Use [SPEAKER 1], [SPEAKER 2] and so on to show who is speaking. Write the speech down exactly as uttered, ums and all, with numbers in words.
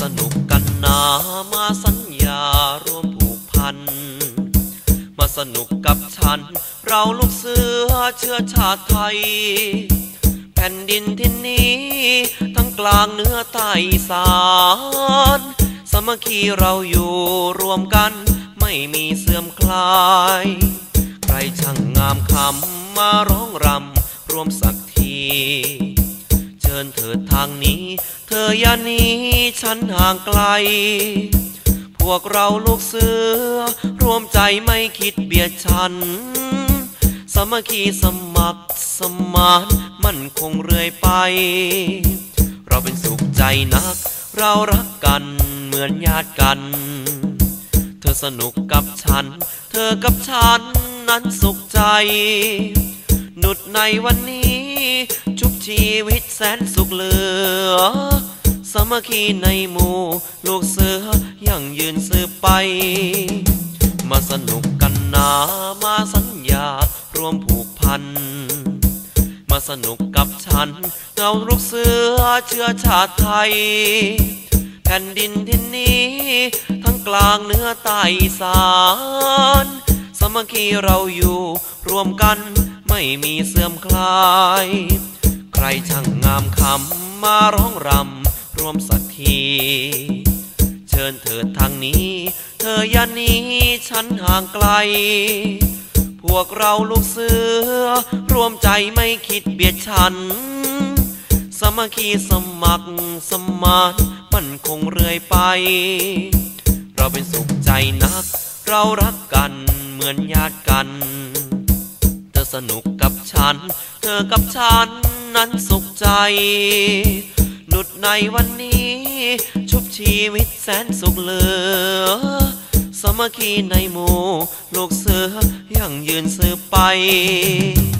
[SPEAKER 1] สนุกกันนามาสัญญารวมผูกพันมาสนุกกับฉันเราลูกเสือเชื้อชาติไทยแผ่นดินที่นี้ทั้งกลางเหนือใต้อีสานสามัคคีเราอยู่รวมกันไม่มีเสื่อมคลายใครช่างงามคำมาร้องรำรวมสักทีเชิญเถิดทางนี้เธออย่าหนีฉันห่างไกลพวกเราลูกเสือรวมใจไม่คิดเบียดฉันสามัคคีสมัครสมานมั่นคงเรื่อยไปเราเป็นสุขใจนักเรารักกันเหมือนญาติกันเธอสนุกกับฉันเธอกับฉันนั้นสุขใจนุดในวันนี้ชุบชีวิตแสนสุขเหลือสามัคคีในหมู่ลูกเสือยังยืนสืบไปมาสนุกกันนามาสัญญารวมผูกพันมาสนุกกับฉันเราลูกเสือเชื้อชาติไทยแผ่นดินที่นี้ทั้งกลางเหนือใต้อีสานสามัคคีเราอยู่รวมกันไม่มีเสื่อมคลายใครช่างงามคำมาร้องรำรวมสักทีเชิญเถิดทางนี้เธออย่าหนีฉันห่างไกลพวกเราลูกเสือรวมใจไม่คิดเบียดฉันสามัคคีสมัครสมานมั่นคงเรื่อยไปเราเป็นสุขใจนักเรารักกันเหมือนญาติกันเธอสนุกกับฉันเธอกับฉันนั้นสุขใจนุดในวันนี้ชุบชีวิตแสนสุขเหลือสามัคคีในหมู่ลูกเสือยังยืนสืบไป